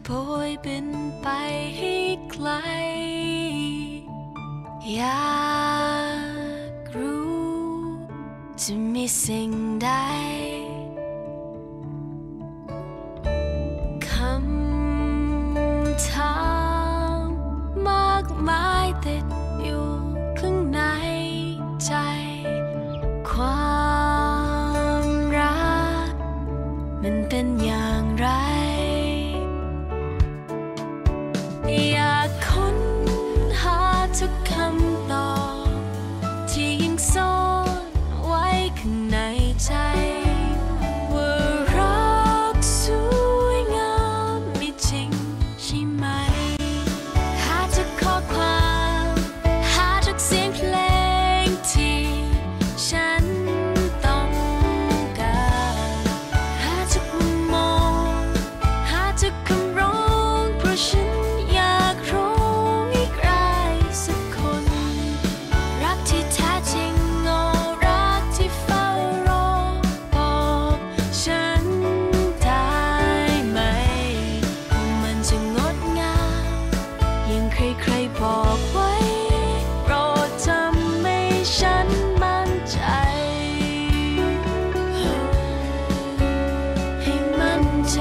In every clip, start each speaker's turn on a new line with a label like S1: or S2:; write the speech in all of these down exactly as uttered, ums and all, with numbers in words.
S1: โบยบินไปให้ไกลอยากรู้จะมีสิ่งใดคำถามมากมายติดอยู่ข้างในใจความรักมันเป็นอย่างไรอยากค้นหาทุกคำตอบที่ยังซ่อนไว้ข้างในใจว่ารักสวยงามมีจริงใช่ไหมหาทุกข้อความหาทุกเสียงเพลงที่ฉันต้องการหาทุกมุมมองหาทุกคำร้องเพราะฉันอยากร้องให้ใครสักคนรักที่แท้จริงโอ้รักที่เฝ้ารอบอกฉันได้ไหมว่ามันจะงดงามอย่างใครๆบอกไว้โปรดทำให้ฉันมั่นใจให้มั่นใจ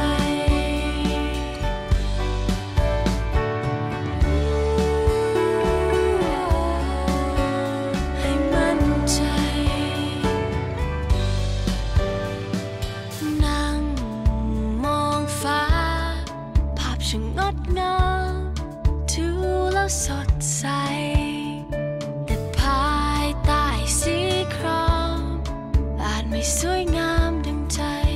S1: ให้มั่นใจนั่งมองฟ้าภาพช่างงดงามดูแล้วสดใสแต่ภายใต้สีครามอาจไม่สวยงามดังใจ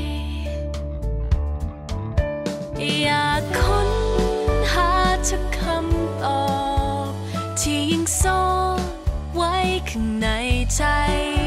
S1: อยากค้นหาทุกคำตอบที่ยังซ่อนไว้ข้างในใจ